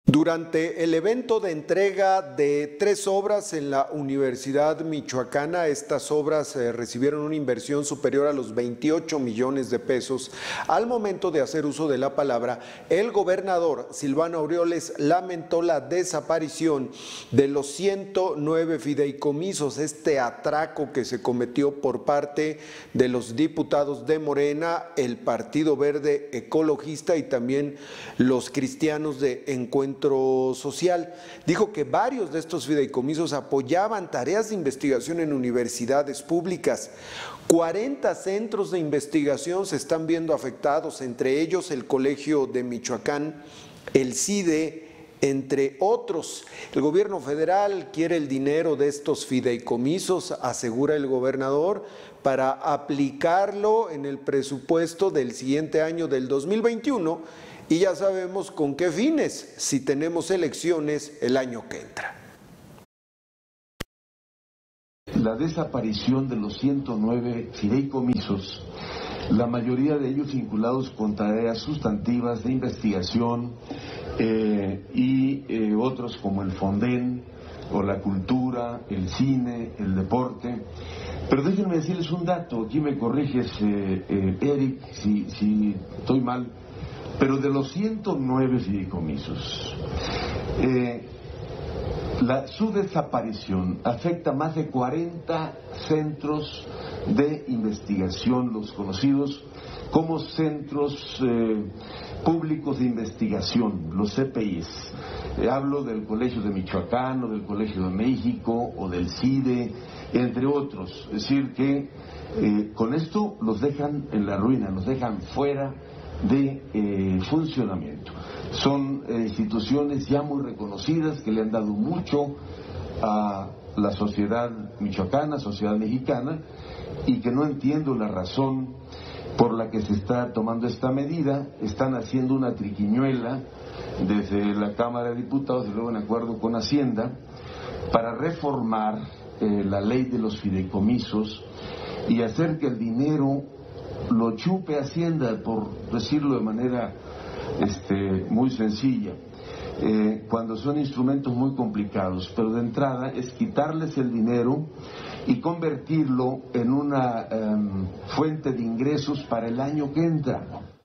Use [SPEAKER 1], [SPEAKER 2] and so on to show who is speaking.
[SPEAKER 1] Durante el evento de entrega de 3 obras en la Universidad Michoacana, estas obras recibieron una inversión superior a los 28 millones de pesos. Al momento de hacer uso de la palabra, el gobernador Silvano Aureoles lamentó la desaparición de los 109 fideicomisos, este atraco que se cometió por parte de los diputados de Morena, el Partido Verde Ecologista y también los cristianos de Encuentro Social. Dijo que varios de estos fideicomisos apoyaban tareas de investigación en universidades públicas. 40 centros de investigación se están viendo afectados, entre ellos el Colegio de Michoacán, el CIDE, entre otros. El gobierno federal quiere el dinero de estos fideicomisos, asegura el gobernador, para aplicarlo en el presupuesto del siguiente año, del 2021, y ya sabemos con qué fines, si tenemos elecciones el año que entra.
[SPEAKER 2] La desaparición de los 109 fideicomisos, la mayoría de ellos vinculados con tareas sustantivas de investigación y otros como el Fonden o la cultura, el cine, el deporte. Pero déjenme decirles un dato, aquí me corriges Eric si estoy mal, pero de los 109 fideicomisos, su desaparición afecta más de 40 centros de investigación, los conocidos como centros públicos de investigación, los CPIs. Hablo del Colegio de Michoacán, o del Colegio de México, o del CIDE, entre otros. Es decir, que con esto los dejan en la ruina, los dejan fuera de funcionamiento. Son instituciones ya muy reconocidas que le han dado mucho a la sociedad michoacana, sociedad mexicana, y que no entiendo la razón por la que se está tomando esta medida. Están haciendo una triquiñuela desde la Cámara de Diputados y luego en acuerdo con Hacienda para reformar la ley de los fideicomisos y hacer que el dinero lo chupe Hacienda, por decirlo de manera muy sencilla, cuando son instrumentos muy complicados. Pero de entrada es quitarles el dinero y convertirlo en una fuente de ingresos para el año que entra.